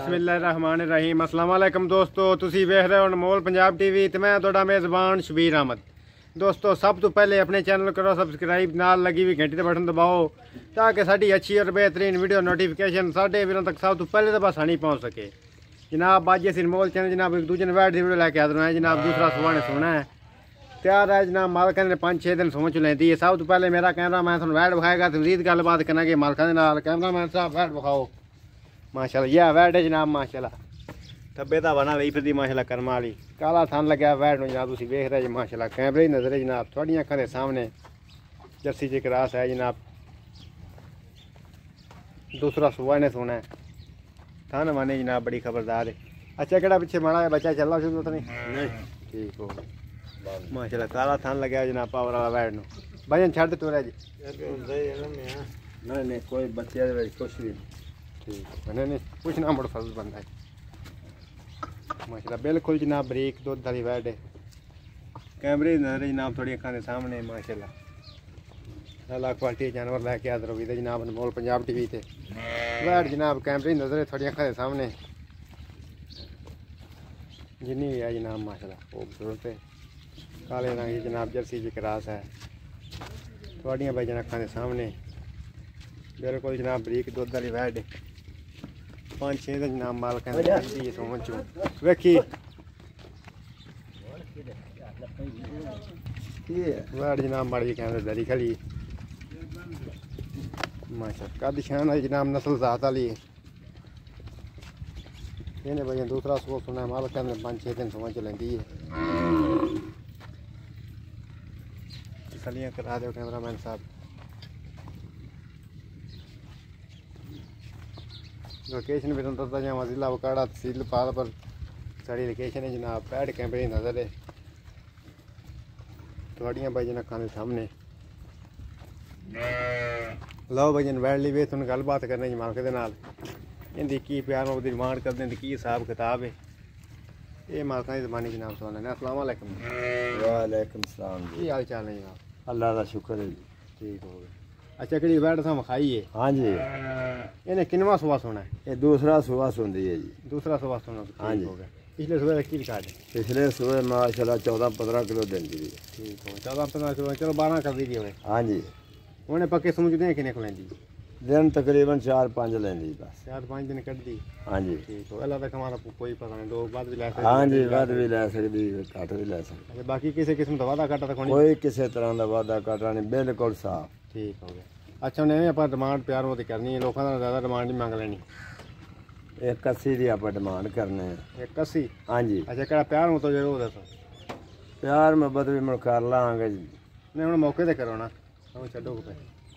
बिस्मिल्लाहिर्रहमानिर्रहीम। अस्सलाम वालेकुम दोस्तों, तुसी वेख रहे हो अनमोल पंजाब टीवी ते मैं तुहाडा मेज़बान शबीर अहमद। दोस्तों सब तो पहले अपने चैनल करो सब्सक्राइब, नाल लगी हुई घंटी का बटन दबाओ ताकि साड़ी अच्छी और बेहतरीन वीडियो नोटिफिकेशन साढ़े वीरों तक सब तो पहले तो बस नहीं पहुँच सके। जनाब अज अस अनमोल चैनल जनाब एक दूजे ने बैठ वीडियो लैके हाजिर है जनाब। दूसरा सुबह ने सोना है तैयार है जनाब। मालका ने 5-6 दिन सोच लेंदी है। सब तो पहले मेरा कैमरा मैन थोड़ा वैट विखाएगा तो मजीद गलबात करेंगे मालका के नाल। कैमरा मैन साहब वैट विखाओ। माशाल्लाह यह वैट है जनाब, माशाल्लाह थब्बे दा बना रही फिर माशाल्लाह कर्म वाली काला थान लग्या वैट में जनाब। तुम वेख रहे जी माशाल्लाह कैमरे की नज़र है जनाब। थोड़ी अखां के सामने जर्सी च क्रॉस है जनाब। दूसरा सुबह ने सोना है थान माने जनाब, बड़ी खबरदार है। अच्छा केड़ा पीछे माड़ा बच्चा चलना शुरू तो नहीं ठीक हो माशाल्लाह। काला थान लग्या जनाब पावर वाला वैट नो भजन छड़ तो रह जी नहीं कोई बच्चे कुछ भी ठीक है नहीं कुछ ना मुड़ फर्ज बनता है माशाल्लाह। बिल्कुल जनाब बरीक दुध वाली वैट है। कैमरे नजर जनाब थोड़ी अखां के सामने माशाल्लाह। अल्लाह क्वालिटी जानवर लैके हाजिर हो गई जनाब अनमोल पंजाब टीवी ते वैट जनाब। कैमरे नजर है थोड़ी अखां के सामने जिन्नी भी है जनाब माशाल्लाह खूबसूरत है। काले रंग की जनाब जर्सी जी क्रॉस है थोड़ियां भाई अखां के सामने। बिल्कुल जनाब बरीक दुध वाली वैट है। 5-6 दिन जनाब मालक सोच वेखी वैट जनाब माड़ी कैमरे दरी खड़ी माशा कद शान जनाब नस्ल जात वाली है। इन्हें भाई दूसरा सो सुना मालक ने 5-6 दिन सोच लेंदी है। तसलियां करा दो कैमरा मैन साहब। लोकेशन भी दसदा जावा जिला बकाड़ा तहसील पालपुर साड़ी लोकेशन है जनाब। पैड कैमरे की नज़र है थोड़ियां भाईजन अखां के सामने। लो भाईजन बैठ ली वे तुम गलबात करने जी मालक दे नाल इनकी की प्यार मोहब्बत डिमांड करते हैं की हिसाब किताब है ये मालका की जबानी जनाब। सवाल है अस्सलाम वालेकुम। वालेकुम सलाम जी। हाल चाल है जनाब? अल्लाह का शुक्र है जी ठीक हो गया। अच्छा कड़ी बैठ सा खाई है? हाँ जी। इन्हें किनवा सुबह सोना है? ये दूसरा सुबह सुनती है जी। दूसरा सुबह सोना हाँ जी। हो गया। पिछले सुबह की रिकॉर्ड है? पिछले सुबह माशाल्लाह 14-15 किलो देंदी है। ठीक हो 14-15 किलो चलो 12 कर दीजिए हुए। हाँ जी। उन्हें पक्के समझते हैं किन्ने को लेंदी? दिन तकरीबन 4-5 लेंदी बस। 4-5 दिन कट दी। हाँ जी ठीक हो अल्लाह तक हमारा कोई पता नहीं। दो बाद भी लै सकते? हाँ जी वध भी लै सकती घट भी लै सकती। अच्छा बाकी किसी किस्म का वादा घाटा तो कोई किसी तरह का वादा घाटा नहीं बिल्कुल साफ। ठीक हो गया। अच्छा उन्हें आप डिमांड प्यार वो करनी है लोगों का ज़्यादा डिमांड नहीं मंग लेनी। 81 की आप डिमांड करने 81? हाँ जी। अच्छा क्या प्यार हो तो जो दसो प्यार मोहब्बत भी मुड़ कर लाँगे जी। नहीं हम मौके तो करो ना हम छो पे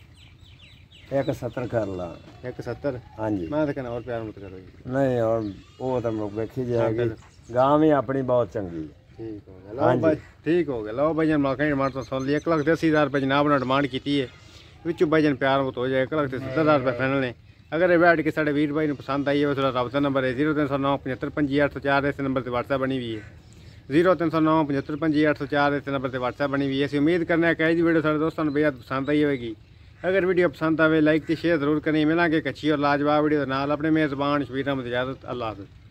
170 कर ला 170। हाँ जी मैं तो कहना और प्यार मत करो जी। नहीं और वो तो मुड़ देखी जाएगी गाँव ही अपनी बहुत चंगी है। ठीक हो गया लो भाई ठीक हो गया। लो भाई जन मौके डिमांड तो सुन ली 1,80,000 रुपये जनाब ने डिमांड की है। विचू भाई जन प्यार मत हो जाए 1,70,000 रुपये फाइनल ने। अगर ये बैठ के साढ़े वीर भाई ने पसंद आई है थोड़ा रबता नंबर है 0309 75 25 804 इस नंबर से व्हाट्सएप बनी हुई है 0309 75 25 804 इस नंबर से व्हाट्सएप बनी हुई है। इसी उम्मीद करने का जी वीडियो सारे दोस्तों बेहद पसंद आई होगी। अगर वीडियो पसंद आए लाइक तो शेयर जरूर करें। मिलेंगे एक अच्छी और लाजवाब वीडियो नाल। अपने मेज़बान शबीर अहमद इजाज़त। अल्लाह हाफ़िज़।